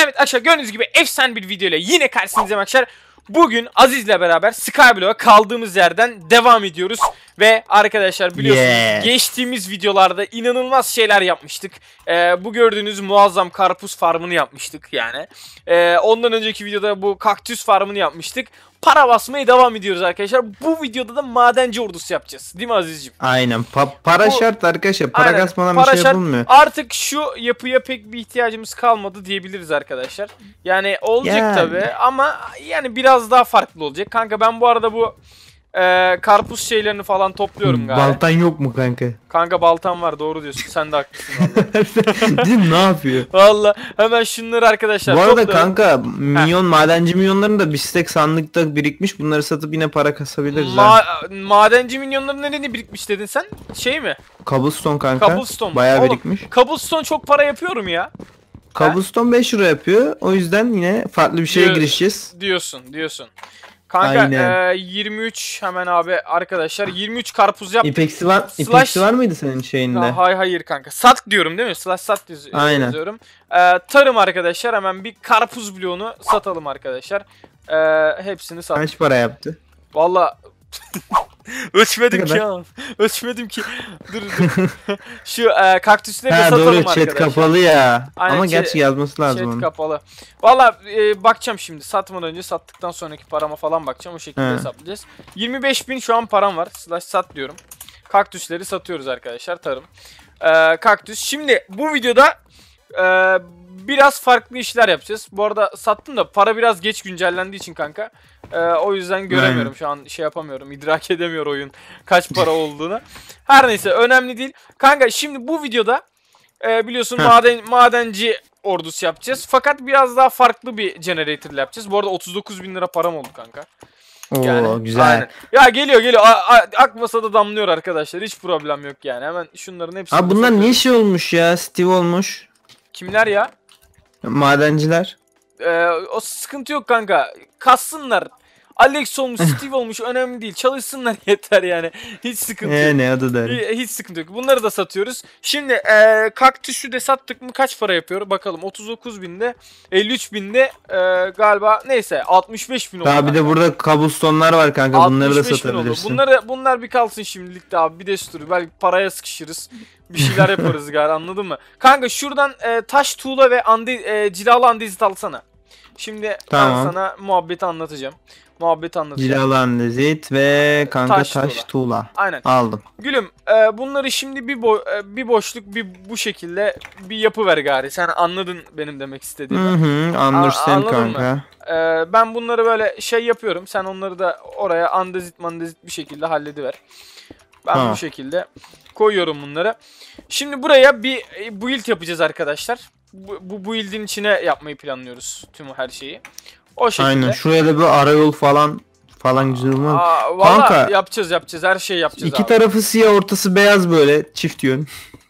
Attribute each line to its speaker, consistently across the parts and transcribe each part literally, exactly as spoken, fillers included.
Speaker 1: Evet arkadaşlar, gördüğünüz gibi efsane bir video ile yine karşınızdayım arkadaşlar. Bugün Aziz'le beraber Skyblock'a kaldığımız yerden devam ediyoruz. Ve arkadaşlar biliyorsunuz
Speaker 2: yeah.
Speaker 1: geçtiğimiz videolarda inanılmaz şeyler yapmıştık. Ee, bu gördüğünüz muazzam karpuz farmını yapmıştık yani. Ee, ondan önceki videoda bu kaktüs farmını yapmıştık. Para basmaya devam ediyoruz arkadaşlar. Bu videoda da madenci ordusu yapacağız. Değil mi Aziz'ciğim?
Speaker 2: Aynen. Pa para bu, şart arkadaşlar. Para
Speaker 1: aynen,
Speaker 2: kasmadan
Speaker 1: para
Speaker 2: bir şey
Speaker 1: şart.
Speaker 2: yapılmıyor.
Speaker 1: Artık şu yapıya pek bir ihtiyacımız kalmadı diyebiliriz arkadaşlar. Yani olacak yani. Tabi ama yani biraz daha farklı olacak. Kanka ben bu arada bu e, karpuz şeylerini falan topluyorum galiba.
Speaker 2: Baltan yok mu kanka?
Speaker 1: Kanka baltam var, doğru diyorsun. Sen de haklısın valla.
Speaker 2: Değil ne yapıyor?
Speaker 1: Valla hemen şunları arkadaşlar
Speaker 2: bu arada
Speaker 1: topluyorum.
Speaker 2: Kanka milyon madenci milyonların da bir stek sandıkta birikmiş. Bunları satıp yine para kasabiliriz.
Speaker 1: Ma ha. Madenci milyonların nerede birikmiş dedin sen? Şey mi?
Speaker 2: Cobblestone kanka.
Speaker 1: Cobblestone.
Speaker 2: Bayağı
Speaker 1: Oğlum,
Speaker 2: birikmiş.
Speaker 1: Cobblestone çok para yapıyorum ya.
Speaker 2: Cobblestone beş lira yapıyor. O yüzden yine farklı bir şeye
Speaker 1: Diyor,
Speaker 2: girişeceğiz.
Speaker 1: Diyorsun diyorsun. Kanka e, yirmi üç hemen abi arkadaşlar yirmi üç karpuz yap.
Speaker 2: İpeksi var,
Speaker 1: Slash...
Speaker 2: İpeksi var mıydı senin şeyinde?
Speaker 1: Ya, hayır hayır kanka. Sat diyorum değil mi? Slash sat yaz
Speaker 2: Aynen.
Speaker 1: yazıyorum. E, tarım arkadaşlar, hemen bir karpuz bloğunu satalım arkadaşlar. E, hepsini sat.
Speaker 2: Kaç para yaptı?
Speaker 1: Valla ölçmedim ki ya. Ölçmedim ki. Dur dur. Şu e, kaktüsleri de satalım
Speaker 2: doğru,
Speaker 1: arkadaşlar.
Speaker 2: Chat kapalı ya.
Speaker 1: Aynen,
Speaker 2: ama gerçi yazması lazım.
Speaker 1: Chat
Speaker 2: onun.
Speaker 1: kapalı. Valla e, bakacağım şimdi. Satmadan önce, sattıktan sonraki parama falan bakacağım. O şekilde
Speaker 2: He.
Speaker 1: hesaplayacağız. yirmi beş bin şu an param var. Slash sat diyorum. Kaktüsleri satıyoruz arkadaşlar. Tarım. E, kaktüs. Şimdi bu videoda e, biraz farklı işler yapacağız. Bu arada sattım da para biraz geç güncellendiği için kanka. Ee, o yüzden göremiyorum. Aynen. Şu an şey yapamıyorum. İdrak edemiyor oyun kaç para olduğunu. Her neyse, önemli değil. Kanka şimdi bu videoda e, biliyorsun maden madenci ordusu yapacağız. Fakat biraz daha farklı bir generator ile yapacağız. Bu arada otuz dokuz bin lira param oldu kanka.
Speaker 2: Oo
Speaker 1: yani,
Speaker 2: güzel.
Speaker 1: Aynen. Ya geliyor geliyor. A a akmasa da damlıyor arkadaşlar. Hiç problem yok yani. Hemen şunların hepsini.
Speaker 2: Abi bunlar niye şey olmuş ya? Steve olmuş.
Speaker 1: Kimler ya?
Speaker 2: Madenciler.
Speaker 1: Ee, o sıkıntı yok kanka. Kassınlar. Alex olmuş, Steve olmuş, önemli değil. Çalışsınlar yeter yani. Hiç sıkıntı
Speaker 2: ee,
Speaker 1: yok.
Speaker 2: Ne adı der.
Speaker 1: Hiç, hiç sıkıntı yok. Bunları da satıyoruz. Şimdi e, kaktüsü de sattık mı kaç para yapıyor? Bakalım, otuz dokuz binde, elli üç binde e, galiba, neyse altmış beş bin oldu.
Speaker 2: Daha bir de burada cobblestone'lar var kanka. Bunları da satabilirsin.
Speaker 1: Bunları, bunlar bir kalsın şimdilik de abi. Bir de sürü. Belki paraya sıkışırız. Bir şeyler yaparız galiba, anladın mı? Kanka şuradan e, taş tuğla ve ande, e, cilalı andezit alsana. Şimdi tamam. Ben sana muhabbeti anlatacağım. Muhabbeti anlatacağım.
Speaker 2: Cilalı andezit ve kanka taş, taş tuğla. tuğla.
Speaker 1: Aynen.
Speaker 2: Aldım.
Speaker 1: Gülüm e, bunları şimdi bir bo e, bir boşluk bir bu şekilde bir yapı ver gari. Sen anladın benim demek istediğimi.
Speaker 2: Hı hı, understand kanka.
Speaker 1: E, ben bunları böyle şey yapıyorum. Sen onları da oraya andezit mandezit bir şekilde hallediver. Ben ha. bu şekilde koyuyorum bunları. Şimdi buraya bir build yapacağız arkadaşlar. Bu, bu build'in içine yapmayı planlıyoruz tüm her şeyi. O şekilde. Aynen.
Speaker 2: Şuraya da bir arayol falan falan güzel olmaz.
Speaker 1: Kanka yapacağız yapacağız her şeyi yapacağız.
Speaker 2: İki
Speaker 1: abi.
Speaker 2: tarafı siyah, ortası beyaz, böyle çift yön.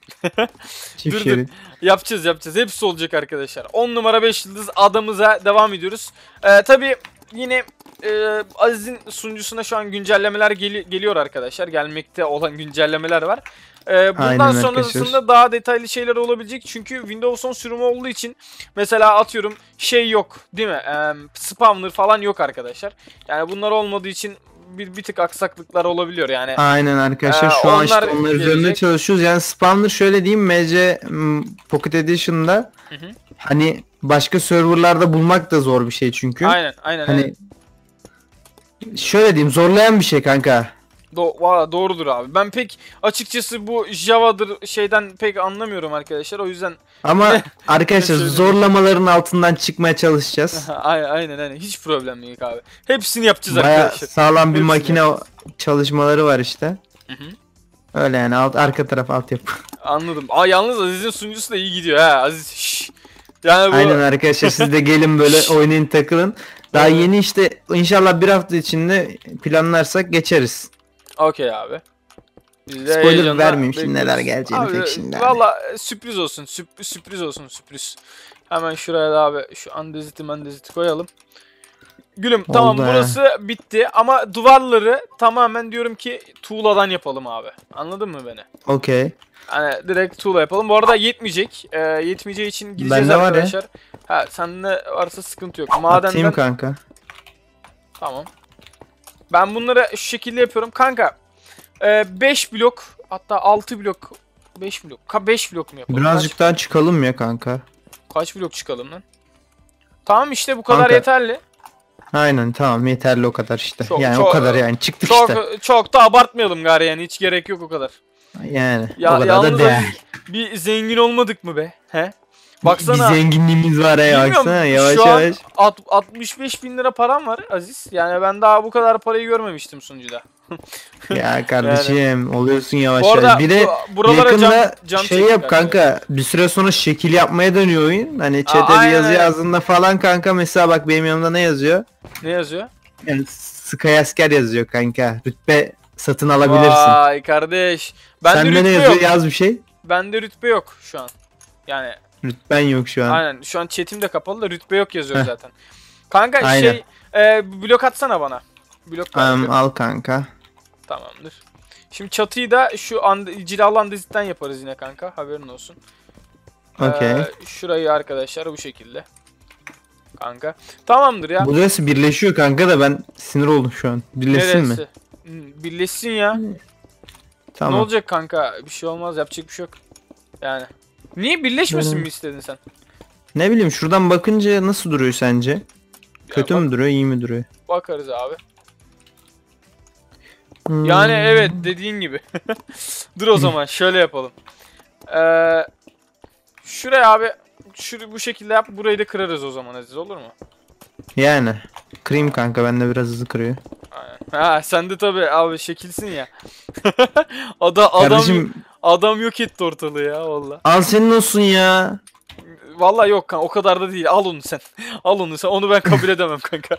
Speaker 2: Çift
Speaker 1: dur, dur. Yapacağız yapacağız. Hepsi olacak arkadaşlar. on numara beş yıldız adamıza devam ediyoruz. Ee, tabii yine e, Aziz'in sunucusuna şu an güncellemeler gel geliyor arkadaşlar. Gelmekte olan güncellemeler var. Ee, bundan Aynen sonrasında arkadaşlar. Daha detaylı şeyler olabilecek. Çünkü Windows on sürümü olduğu için mesela atıyorum şey yok değil mi? Ee, spawner falan yok arkadaşlar. Yani bunlar olmadığı için bir, bir tık aksaklıklar olabiliyor yani.
Speaker 2: Aynen arkadaşlar,
Speaker 1: ee,
Speaker 2: şu an işte onlar üzerinde çalışıyoruz. Yani spawner şöyle diyeyim, M C Pocket Edition'da hı hı. hani başka serverlarda bulmak da zor bir şey çünkü.
Speaker 1: Aynen aynen.
Speaker 2: Hani
Speaker 1: aynen.
Speaker 2: Şöyle diyeyim, zorlayan bir şey kanka.
Speaker 1: Do Valla doğrudur abi. Ben pek açıkçası bu Java'dır şeyden pek anlamıyorum arkadaşlar. O yüzden
Speaker 2: ama arkadaşlar zorlamaların altından çıkmaya çalışacağız.
Speaker 1: aynen aynen aynen. Hiç problem yok abi. Hepsini yapacağız
Speaker 2: Bayağı
Speaker 1: arkadaşlar.
Speaker 2: sağlam bir
Speaker 1: Hepsini
Speaker 2: makine yapacağız. Çalışmaları var işte.
Speaker 1: Hı hı.
Speaker 2: Öyle yani, alt arka taraf altyapı. Anladım.
Speaker 1: Aa yalnız Aziz'in sunucusu da iyi gidiyor ha. Aziz şşş. Yani bu...
Speaker 2: Aynen arkadaşlar, siz de gelin böyle oynayın, takılın. Daha evet. Yeni işte, inşallah bir hafta içinde planlarsak geçeriz.
Speaker 1: Okey abi.
Speaker 2: Spoiler vermeyeyim şimdi neler geleceğini abi, pek şimdi.
Speaker 1: Valla sürpriz olsun, sürpriz, sürpriz olsun, sürpriz. Hemen şuraya da abi şu andeziti mandeziti koyalım. Gülüm oldu tamam he. Burası bitti ama duvarları tamamen diyorum ki tuğladan yapalım abi. Anladın mı beni?
Speaker 2: Okey.
Speaker 1: Hani direkt tuğla yapalım. Bu arada yetmeyecek. Ee, yetmeyeceği için gideceğiz arkadaşlar. Ha sende varsa sıkıntı yok. Madenden...
Speaker 2: Atayım kanka.
Speaker 1: Tamam. Ben bunları şu şekilde yapıyorum. Kanka beş blok hatta altı blok beş blok. Ka beş blok mu yapalım?
Speaker 2: Birazcık
Speaker 1: Kaç...
Speaker 2: daha çıkalım ya kanka.
Speaker 1: Kaç blok çıkalım lan? Tamam işte bu kadar
Speaker 2: kanka,
Speaker 1: yeterli.
Speaker 2: Aynen tamam yeterli o kadar işte.
Speaker 1: Çok,
Speaker 2: yani
Speaker 1: çok,
Speaker 2: o kadar yani çıktık
Speaker 1: çok,
Speaker 2: işte.
Speaker 1: Çok da abartmayalım gari yani hiç gerek yok o kadar.
Speaker 2: Yani
Speaker 1: Ya,
Speaker 2: o kadar da değer.
Speaker 1: Bir zengin olmadık mı be? He? Baksana.
Speaker 2: Bir zenginliğimiz var ya baksana yavaş
Speaker 1: şu
Speaker 2: yavaş.
Speaker 1: An altmış beş bin lira param var Aziz. Yani ben daha bu kadar parayı görmemiştim sunucuda.
Speaker 2: Ya kardeşim yani. Oluyorsun yavaş
Speaker 1: bu arada,
Speaker 2: yavaş. Bir de
Speaker 1: bu,
Speaker 2: yakında
Speaker 1: cam, cam
Speaker 2: şey yap kanka yani. Bir süre sonra şekil yapmaya dönüyor oyun. Hani chat'e bir yazı yazdığında falan kanka mesela bak benim yanımda ne yazıyor?
Speaker 1: Ne yazıyor?
Speaker 2: Yani Sky asker yazıyor kanka. Rütbe satın alabilirsin.
Speaker 1: Vay kardeş. Bende
Speaker 2: Sende
Speaker 1: rütbe
Speaker 2: ne yazıyor?
Speaker 1: yok.
Speaker 2: Yaz bir şey.
Speaker 1: Bende rütbe yok şu an. Yani.
Speaker 2: Rütben yok şu an.
Speaker 1: Aynen şu an chat'im de kapalı da rütbe yok yazıyor Heh. zaten. Kanka
Speaker 2: Aynen.
Speaker 1: şey e, blok atsana bana. Blok
Speaker 2: um, al kanka.
Speaker 1: Tamamdır. Şimdi çatıyı da şu and cilalı andezitten yaparız yine kanka. Haberin olsun.
Speaker 2: Okey.
Speaker 1: Ee, şurayı arkadaşlar bu şekilde. Kanka. Tamamdır ya.
Speaker 2: Burası birleşiyor kanka da ben sinir oldum şu an. Birleşsin
Speaker 1: Neresi?
Speaker 2: mi?
Speaker 1: Birleşsin ya.
Speaker 2: Tamam.
Speaker 1: Ne olacak kanka? Bir şey olmaz. Yapacak bir şey yok. Yani. Niye birleşmesin Benim... mi istedin sen?
Speaker 2: Ne bileyim şuradan bakınca nasıl duruyor sence? Ya Kötü bak... mü duruyor, iyi mi duruyor?
Speaker 1: Bakarız abi. Hmm. Yani evet dediğin gibi. Dur o zaman şöyle yapalım. Ee, şuraya abi şu bu şekilde yap. Burayı da kırarız o zaman Aziz, olur mu?
Speaker 2: Yani. Kırayım kanka, ben de biraz hızlı kırıyor.
Speaker 1: Aynen. Ha sen de tabii abi şekilsin ya. Adam Kardeşim... adam adam yok etti ortalığı ya valla.
Speaker 2: Al senin olsun ya.
Speaker 1: Vallahi yok kanka o kadar da değil. Al onu sen. Al onu sen. Onu ben kabul edemem kanka.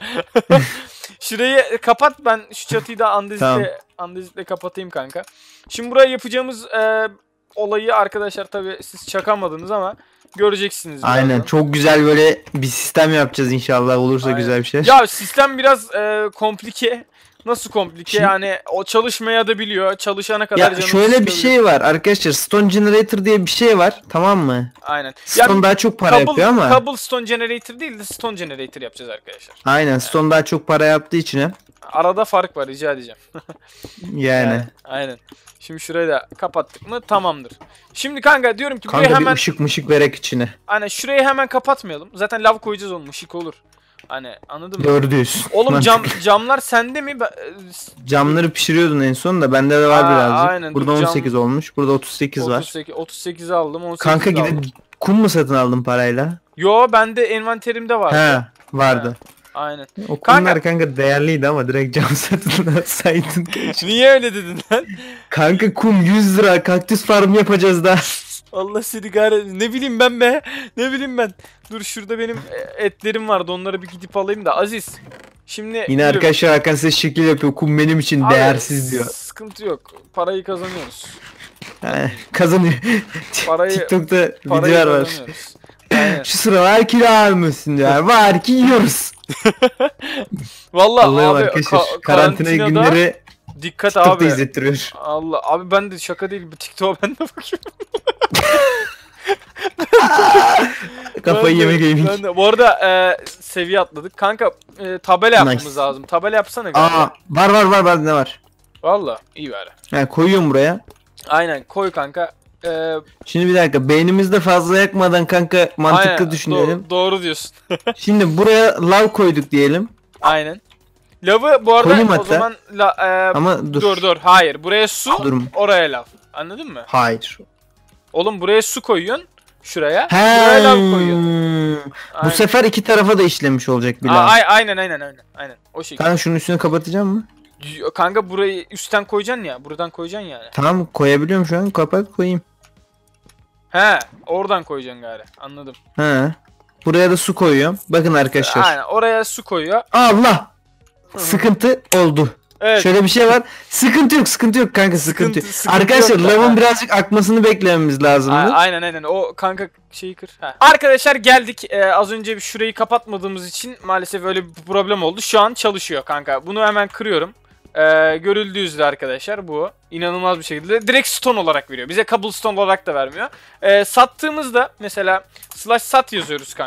Speaker 1: Şurayı kapat, ben şu çatıyı da andezitle tamam. andezitle kapatayım kanka. Şimdi buraya yapacağımız e, olayı arkadaşlar tabii siz çakamadınız ama göreceksiniz.
Speaker 2: Aynen birazdan. Çok güzel böyle bir sistem yapacağız inşallah, olursa Aynen. güzel bir şey.
Speaker 1: Ya sistem biraz e, komplike. Nasıl komplike Şimdi, yani o çalışmaya da biliyor. Çalışana kadar
Speaker 2: ya şöyle bir şey var arkadaşlar. Stone Generator diye bir şey var. Tamam mı?
Speaker 1: Aynen.
Speaker 2: Stone yani, daha çok para Cobble, yapıyor ama.
Speaker 1: Cobblestone Generator değil de Stone Generator yapacağız arkadaşlar.
Speaker 2: Aynen. Stone yani. daha çok para yaptığı için he.
Speaker 1: Arada fark var, rica edeceğim.
Speaker 2: yani. yani.
Speaker 1: Aynen. Şimdi şurayı da kapattık mı tamamdır. Şimdi kanka diyorum ki
Speaker 2: kanka
Speaker 1: buraya hemen.
Speaker 2: ışık mışık verek içine.
Speaker 1: Aynen şurayı hemen kapatmayalım. Zaten lav koyacağız onun, ışık olur. Hani anladın mı?
Speaker 2: Doğru diyorsun.
Speaker 1: Oğlum cam, camlar sende mi?
Speaker 2: Camları pişiriyordun en son da bende de var Aa, birazcık. Aynen, burada on sekiz cam... olmuş. Burada otuz sekiz var.
Speaker 1: otuz sekiz, otuz sekizi aldım. on sekiz
Speaker 2: kanka gidip kum mu satın aldın parayla?
Speaker 1: Yo bende envanterimde vardı.
Speaker 2: He vardı.
Speaker 1: He. Aynen.
Speaker 2: O kumlar kanka, kanka değerliydi ama direkt cam satın alsaydın.
Speaker 1: Niye öyle dedin lan?
Speaker 2: Kanka kum yüz lira, kaktüs farm yapacağız da.
Speaker 1: Allah seni kahretsin. Ne bileyim ben be. Ne bileyim ben. Dur şurada benim etlerim vardı. Onları bir gidip alayım da. Aziz. Şimdi
Speaker 2: yine arkadaşlar Hakan size şekil yapıyor. Kum benim için Abi, değersiz diyor.
Speaker 1: Sıkıntı yok. Parayı kazanıyoruz.
Speaker 2: Yani, kazanıyor.
Speaker 1: Parayı,
Speaker 2: TikTok'ta videolar var. Şu sıra var kira almışsın diyor. Var ki yiyoruz.
Speaker 1: Vallahi abi
Speaker 2: arkadaşlar ka karantina günleri
Speaker 1: dikkat
Speaker 2: TikTok'ta
Speaker 1: abi.
Speaker 2: izlettiriyor.
Speaker 1: Allah abi ben de şaka değil bu TikTok'a ben de bakıyorum.
Speaker 2: Kafayı yemek yemiş.
Speaker 1: Bu arada e, seviye atladık. Kanka e, tabela yapmamız nice. lazım. Tabela yapsana galiba.
Speaker 2: Aa, var var var var ne var?
Speaker 1: Vallahi iyi bari.
Speaker 2: Yani koyuyorum buraya.
Speaker 1: Aynen koy kanka. Ee,
Speaker 2: Şimdi bir dakika beynimizde fazla yakmadan kanka mantıklı aynen, düşünelim.
Speaker 1: Do doğru diyorsun.
Speaker 2: Şimdi buraya lav koyduk diyelim.
Speaker 1: Aynen. Lavı bu arada Koyayım o hatta. zaman la, e,
Speaker 2: Ama dur.
Speaker 1: dur dur hayır buraya su
Speaker 2: Durum.
Speaker 1: oraya lav. Anladın mı?
Speaker 2: Hayır.
Speaker 1: Oğlum buraya su koyuyorsun şuraya.
Speaker 2: He.
Speaker 1: Buraya lav koyuyorsun.
Speaker 2: Bu sefer iki tarafa da işlemiş olacak bir lav.
Speaker 1: Aynen aynen aynen aynen. Aynen. O şekilde.
Speaker 2: Kanka şunun üstünü kapatacağım mı?
Speaker 1: Kanka burayı üstten koyacaksın ya. Buradan koyacaksın yani.
Speaker 2: Tamam koyabiliyorum şu an. Kapat koyayım.
Speaker 1: He, oradan koyacaksın gari. Anladım.
Speaker 2: He. Buraya da su koyuyorum. Bakın arkadaşlar.
Speaker 1: Aynen oraya su koyuyor.
Speaker 2: Allah. Sıkıntı oldu. Evet. Şöyle bir şey var. Sıkıntı yok, sıkıntı yok kanka, sıkıntı, sıkıntı yok. Sıkıntı arkadaşlar yok lavın birazcık akmasını beklememiz lazım.
Speaker 1: Aynen aynen. O kanka şeyi kır. Ha. Arkadaşlar geldik. Ee, az önce bir şurayı kapatmadığımız için maalesef öyle bir problem oldu. Şu an çalışıyor kanka. Bunu hemen kırıyorum. Ee, görüldüğü üzere arkadaşlar bu inanılmaz bir şekilde direkt stone olarak veriyor. Bize cobblestone olarak da vermiyor. Ee, sattığımızda mesela slash sat yazıyoruz kanka.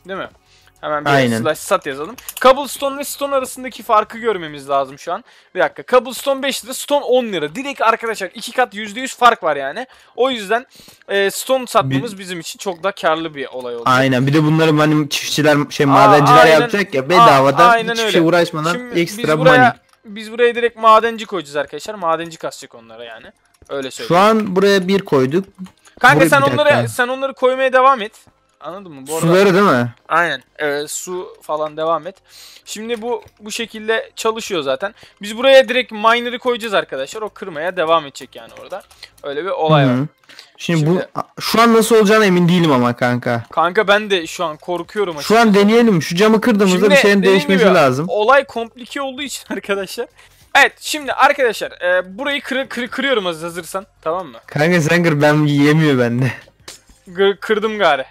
Speaker 1: Değil mi? Hemen bir
Speaker 2: Aynen.
Speaker 1: slash sat yazalım. Cobblestone ve stone arasındaki farkı görmemiz lazım şu an. Bir dakika. Cobblestone beş lira, stone on lira. Direkt arkadaşlar iki kat yüzde yüz fark var yani. O yüzden e, stone satmamız bir... bizim için çok da karlı bir olay oldu.
Speaker 2: Aynen. Bir de bunları hani çiftçiler, şey madenciler
Speaker 1: aynen,
Speaker 2: yapacak ya bedavadan
Speaker 1: a, aynen
Speaker 2: hiçbir
Speaker 1: öyle.
Speaker 2: şey uğraşmadan
Speaker 1: Şimdi
Speaker 2: ekstra
Speaker 1: biz buraya,
Speaker 2: money.
Speaker 1: Biz buraya direkt madenci koyacağız arkadaşlar. Madenci kasacak onlara yani. Öyle söyleyeyim.
Speaker 2: Şu an buraya bir koyduk.
Speaker 1: Kanka
Speaker 2: buraya
Speaker 1: sen onları sen onları koymaya devam et. Anladın mı? Bu arada,
Speaker 2: suları değil mi?
Speaker 1: Aynen. Evet, su falan devam et. Şimdi bu bu şekilde çalışıyor zaten. Biz buraya direkt miner'ı koyacağız arkadaşlar. O kırmaya devam edecek yani orada. Öyle bir olay
Speaker 2: Hı-hı.
Speaker 1: var.
Speaker 2: Şimdi,
Speaker 1: Şimdi
Speaker 2: bu şu an nasıl olacağına emin değilim ama kanka.
Speaker 1: Kanka ben de şu an korkuyorum açıkçası.
Speaker 2: Şu an deneyelim. Şu camı kırdığımızda
Speaker 1: şimdi,
Speaker 2: bir şeyin değişmesi
Speaker 1: gibi,
Speaker 2: lazım.
Speaker 1: Olay komplike olduğu için arkadaşlar. Evet şimdi arkadaşlar e, burayı kır, kır, kırıyorum hazırsan, tamam mı?
Speaker 2: Kanka sen kır, ben yiyemiyor bende.
Speaker 1: Kır, kırdım gari.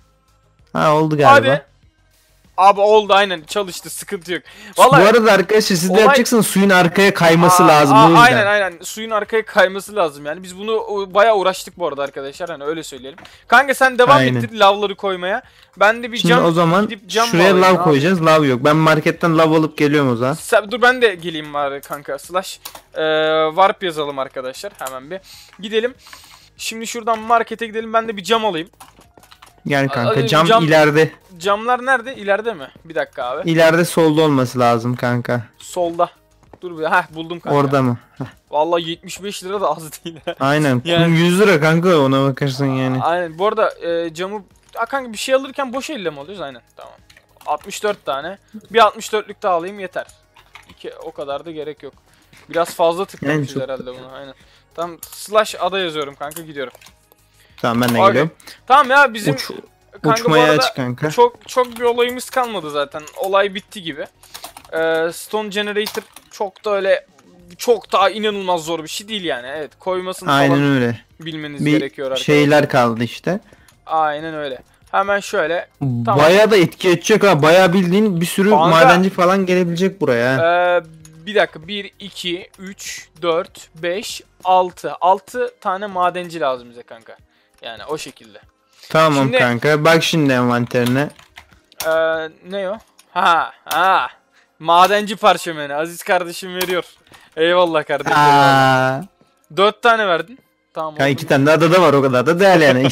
Speaker 2: Ha oldu galiba.
Speaker 1: Hadi. Abi oldu aynen, çalıştı, sıkıntı yok. Vallahi,
Speaker 2: bu arada arkadaşlar siz de
Speaker 1: olay...
Speaker 2: yapacaksınız, suyun arkaya kayması aa, lazım
Speaker 1: aa,
Speaker 2: o yüzden.
Speaker 1: Aynen aynen suyun arkaya kayması lazım yani. Biz bunu bayağı uğraştık bu arada arkadaşlar, hani öyle söyleyelim. Kanka sen devam
Speaker 2: aynen.
Speaker 1: ettir lavları koymaya. Ben de bir
Speaker 2: Şimdi
Speaker 1: cam
Speaker 2: o zaman
Speaker 1: cam
Speaker 2: şuraya lav
Speaker 1: abi.
Speaker 2: koyacağız. Lav yok. Ben marketten lav alıp geliyorum o zaman.
Speaker 1: Sen, dur ben de geleyim bari kanka. Slash ee, warp yazalım arkadaşlar. Hemen bir gidelim. Şimdi şuradan markete gidelim. Ben de bir cam alayım.
Speaker 2: Gel kanka.
Speaker 1: A,
Speaker 2: cam,
Speaker 1: cam
Speaker 2: ileride.
Speaker 1: Camlar nerede? İleride mi? Bir dakika abi.
Speaker 2: İleride solda olması lazım kanka.
Speaker 1: Solda. Dur bir. Heh buldum kanka.
Speaker 2: Orada mı? Heh.
Speaker 1: Vallahi yetmiş beş lira da az değil.
Speaker 2: Aynen.
Speaker 1: Yani,
Speaker 2: yüz lira kanka, ona bakarsın yani.
Speaker 1: Aynen. Bu arada e, camı Aa, kanka bir şey alırken boş elle mi alıyoruz? Aynen. Tamam. altmış dört tane. Bir altmış dörtlük daha alayım yeter. İki, o kadar da gerek yok. Biraz fazla tıklamışız
Speaker 2: yani
Speaker 1: herhalde bunu. Aynen. Tamam, slash ada yazıyorum kanka, gidiyorum.
Speaker 2: Tamam ben de
Speaker 1: okay.
Speaker 2: geliyorum.
Speaker 1: Tamam ya bizim
Speaker 2: Uç,
Speaker 1: kanka,
Speaker 2: uçmaya aç kanka.
Speaker 1: Çok çok bir olayımız kalmadı zaten. Olay bitti gibi. Ee, Stone Generator çok da öyle çok daha inanılmaz zor bir şey değil yani. Evet, koymasını
Speaker 2: aynen
Speaker 1: falan
Speaker 2: öyle.
Speaker 1: bilmeniz
Speaker 2: bir
Speaker 1: gerekiyor arkadaşlar.
Speaker 2: Şeyler kaldı işte.
Speaker 1: Aynen öyle. Hemen şöyle.
Speaker 2: Tamam. Bayağı da etki edecek ha. Bayağı bildiğin bir sürü kanka, madenci falan gelebilecek buraya.
Speaker 1: Ee, bir dakika. bir, iki, üç, dört, beş, altı. altı tane madenci lazım bize kanka. Yani o şekilde.
Speaker 2: Tamam
Speaker 1: şimdi,
Speaker 2: kanka. Bak şimdi envanterine.
Speaker 1: Ee, ne o? Ha ha. Madenci parşömeni. Aziz kardeşim veriyor. Eyvallah kardeşim.
Speaker 2: Aa.
Speaker 1: dört tane verdin. Tamam.
Speaker 2: Ya iki tane daha da, da var, o kadar da değerli yani.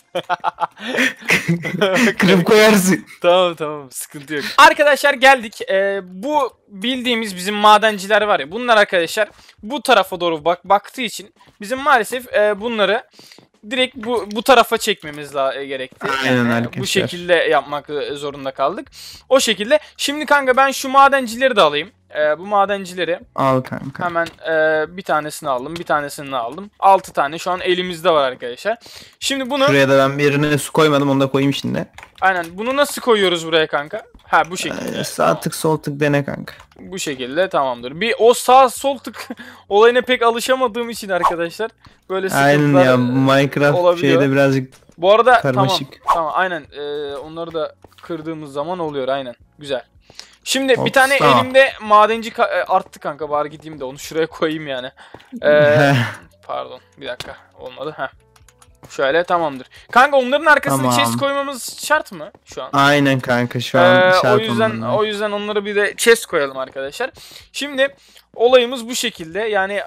Speaker 2: Kırıp koyarsın.
Speaker 1: Tamam tamam, sıkıntı yok. Arkadaşlar geldik. Ee, bu bildiğimiz bizim madenciler var ya. Bunlar arkadaşlar bu tarafa doğru bak baktığı için bizim maalesef e, bunları direkt bu bu tarafa çekmemiz gerekti.
Speaker 2: Aynen
Speaker 1: yani
Speaker 2: arkadaşlar.
Speaker 1: Bu şekilde yapmak zorunda kaldık. O şekilde. Şimdi kanka ben şu madencileri de alayım. Ee, bu madencileri
Speaker 2: al kanka.
Speaker 1: hemen e, bir tanesini aldım, bir tanesini aldım. altı tane şu an elimizde var arkadaşlar. Şimdi bunu
Speaker 2: şuraya da ben birine su koymadım, onu da koyayım şimdi.
Speaker 1: Aynen. Bunu nasıl koyuyoruz buraya kanka? Ha bu şekilde.
Speaker 2: Ee, sağ tamam. tık sol tık dene kanka.
Speaker 1: Bu şekilde tamamdır. Bir o sağ sol tık olayına pek alışamadığım için arkadaşlar böyle sıkıntılar
Speaker 2: aynen ya, Minecraft
Speaker 1: olabiliyor.
Speaker 2: şeyde birazcık
Speaker 1: bu arada
Speaker 2: karmaşık.
Speaker 1: Tamam. Tamam aynen. Ee, onları da kırdığımız zaman oluyor aynen. Güzel. Şimdi
Speaker 2: Ops,
Speaker 1: bir tane
Speaker 2: tamam.
Speaker 1: elimde madenci ka arttı kanka, bari gideyim de onu şuraya koyayım yani. Ee, pardon bir dakika, olmadı. Heh. Şöyle tamamdır. Kanka onların arkasına
Speaker 2: tamam.
Speaker 1: chest koymamız şart mı şu an?
Speaker 2: Aynen kanka, şu an
Speaker 1: ee,
Speaker 2: şart
Speaker 1: o yüzden
Speaker 2: onlarına.
Speaker 1: o yüzden onlara bir de chest koyalım arkadaşlar. Şimdi olayımız bu şekilde. Yani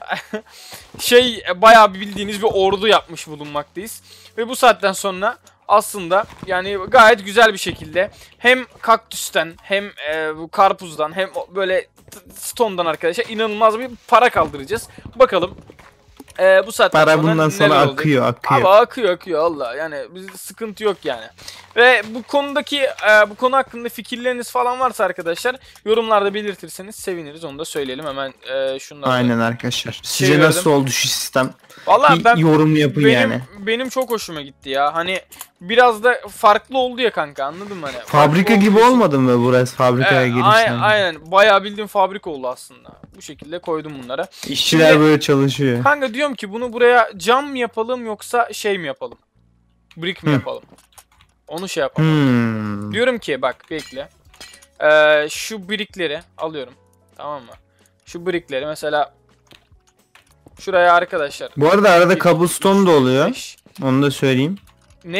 Speaker 1: şey, bayağı bildiğiniz bir ordu yapmış bulunmaktayız. Ve bu saatten sonra aslında yani gayet güzel bir şekilde hem kaktüsten hem e, bu karpuzdan hem böyle stone'dan arkadaşlar inanılmaz bir para kaldıracağız. Bakalım. Ee, bu saatten
Speaker 2: para
Speaker 1: sonra
Speaker 2: bundan sonra akıyor
Speaker 1: olacak?
Speaker 2: akıyor.
Speaker 1: Abi akıyor akıyor Allah, yani bizde sıkıntı yok yani. Ve bu konudaki e, bu konu hakkında fikirleriniz falan varsa arkadaşlar yorumlarda belirtirseniz seviniriz, onu da söyleyelim hemen. E, şunları
Speaker 2: aynen arkadaşlar. Sizce
Speaker 1: şey
Speaker 2: nasıl oldu şu sistem?
Speaker 1: Vallahi ben
Speaker 2: yorum yapın
Speaker 1: benim,
Speaker 2: yani.
Speaker 1: Benim çok hoşuma gitti ya. Hani biraz da farklı oldu ya kanka, anladın mı hani?
Speaker 2: Fabrika
Speaker 1: farklı
Speaker 2: gibi olmadı mı burası, fabrikaya
Speaker 1: evet,
Speaker 2: girişten?
Speaker 1: Aynen, aynen. Bayağı bildiğin fabrika oldu aslında. Bu şekilde koydum bunlara.
Speaker 2: İşçiler
Speaker 1: Şimdi,
Speaker 2: böyle çalışıyor.
Speaker 1: kanka diyorum ki bunu buraya cam mı yapalım yoksa şey mi yapalım? Brick mi
Speaker 2: Hı.
Speaker 1: yapalım? Onu şey yapalım.
Speaker 2: Hmm.
Speaker 1: Diyorum ki bak bekle. Ee, şu brickleri alıyorum. Tamam mı? Şu brickleri mesela şuraya arkadaşlar.
Speaker 2: Bu arada arada cobblestone da oluyor.
Speaker 1: beş.
Speaker 2: Onu da söyleyeyim.
Speaker 1: Ne?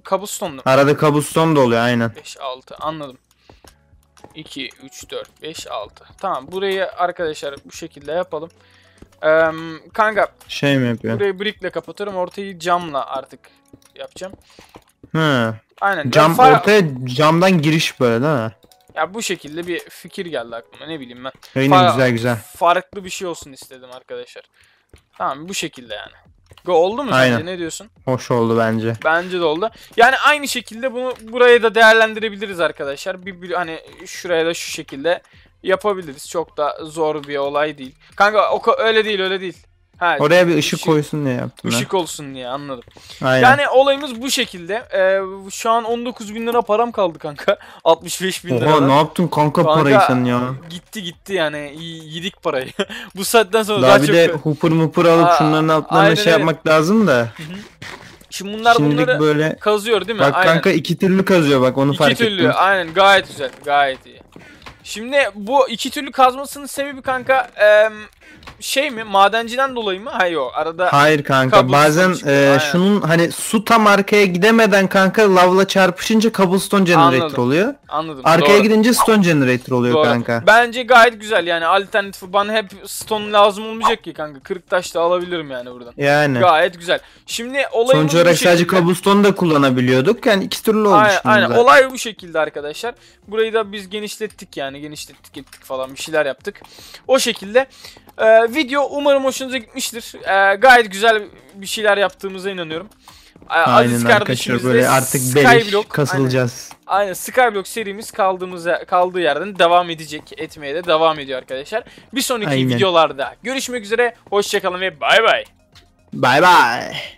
Speaker 1: cobblestone'lu.
Speaker 2: Arada cobblestone da oluyor aynen.
Speaker 1: beş altı anladım. iki üç dört beş altı. Tamam burayı arkadaşlar bu şekilde yapalım. Ee, kanka
Speaker 2: Şey mi yapıyor?
Speaker 1: burayı brickle kapatıyorum. Ortayı camla artık yapacağım.
Speaker 2: Hı.
Speaker 1: Aynen.
Speaker 2: Cam
Speaker 1: Far-
Speaker 2: ortaya camdan giriş böyle değil mi?
Speaker 1: Ya bu şekilde bir fikir geldi aklıma. Ne bileyim ben.
Speaker 2: Aynen
Speaker 1: Fa-
Speaker 2: güzel güzel.
Speaker 1: Farklı bir şey olsun istedim arkadaşlar. Tamam bu şekilde yani. Go oldu mu
Speaker 2: Aynen.
Speaker 1: sence? Ne diyorsun?
Speaker 2: Hoş oldu bence.
Speaker 1: Bence de oldu. Yani aynı şekilde bunu buraya da değerlendirebiliriz arkadaşlar. Bir, bir hani şuraya da şu şekilde yapabiliriz. Çok da zor bir olay değil. Kanka o ka- öyle değil öyle değil. Ha,
Speaker 2: Oraya bir ışık koysun diye yaptım
Speaker 1: Işık olsun diye anladım.
Speaker 2: ben. Aynen.
Speaker 1: Yani olayımız bu şekilde. Ee, şu an on dokuz bin lira param kaldı kanka. altmış beş bin lira.
Speaker 2: Oha ne yaptın kanka,
Speaker 1: Kanka,
Speaker 2: parayı sen ya?
Speaker 1: Gitti gitti yani y- yedik parayı. Bu saatten sonra
Speaker 2: Daha,
Speaker 1: daha,
Speaker 2: bir
Speaker 1: çok...
Speaker 2: de hupur mupur alıp
Speaker 1: Aa,
Speaker 2: şunların altlarına
Speaker 1: aynen
Speaker 2: şey
Speaker 1: öyle.
Speaker 2: yapmak lazım da.
Speaker 1: Şimdi bunlar
Speaker 2: Şimdilik
Speaker 1: bunları
Speaker 2: böyle.
Speaker 1: kazıyor değil mi?
Speaker 2: Bak
Speaker 1: Aynen.
Speaker 2: kanka iki türlü kazıyor, bak onu
Speaker 1: İki
Speaker 2: fark
Speaker 1: türlü
Speaker 2: ettim.
Speaker 1: aynen gayet güzel gayet iyi. Şimdi bu iki türlü kazmasının sebebi kanka em, şey mi madenciden dolayı mı? Hayır o arada
Speaker 2: Hayır kanka,
Speaker 1: Cobblestone
Speaker 2: bazen
Speaker 1: çıkıyor,
Speaker 2: e,
Speaker 1: aynen.
Speaker 2: şunun hani su tam arkaya gidemeden kanka lavla çarpışınca cobblestone generator
Speaker 1: Anladım.
Speaker 2: oluyor.
Speaker 1: anladım.
Speaker 2: Arkaya
Speaker 1: Doğru.
Speaker 2: gidince stone generator oluyor
Speaker 1: Doğru.
Speaker 2: kanka.
Speaker 1: Bence gayet güzel yani alternatif bana hep stone lazım olmayacak ki kanka. kırk taş da alabilirim yani buradan.
Speaker 2: Yani.
Speaker 1: Gayet güzel. Şimdi olayımız
Speaker 2: Sonuç
Speaker 1: bu
Speaker 2: olarak sadece
Speaker 1: şekilde.
Speaker 2: cobblestone da kullanabiliyorduk. Yani iki türlü oldu
Speaker 1: Aynen,
Speaker 2: şimdi
Speaker 1: aynen.
Speaker 2: zaten.
Speaker 1: Olay bu şekilde arkadaşlar. Burayı da biz genişlettik yani genişlettik ettik falan bir şeyler yaptık. O şekilde Ee, video umarım hoşunuza gitmiştir. Ee, gayet güzel bir şeyler yaptığımıza inanıyorum. Ee,
Speaker 2: Aynen
Speaker 1: Aziz
Speaker 2: arkadaşlar,
Speaker 1: kardeşimizle
Speaker 2: böyle artık beleş
Speaker 1: Skyblock
Speaker 2: kasılacağız.
Speaker 1: Aynen, aynen Skyblock serimiz kaldığımız kaldığı yerden devam edecek, etmeye de devam ediyor arkadaşlar. Bir sonraki
Speaker 2: Aynen.
Speaker 1: videolarda görüşmek üzere. Hoşçakalın ve bay bay.
Speaker 2: Bay bay.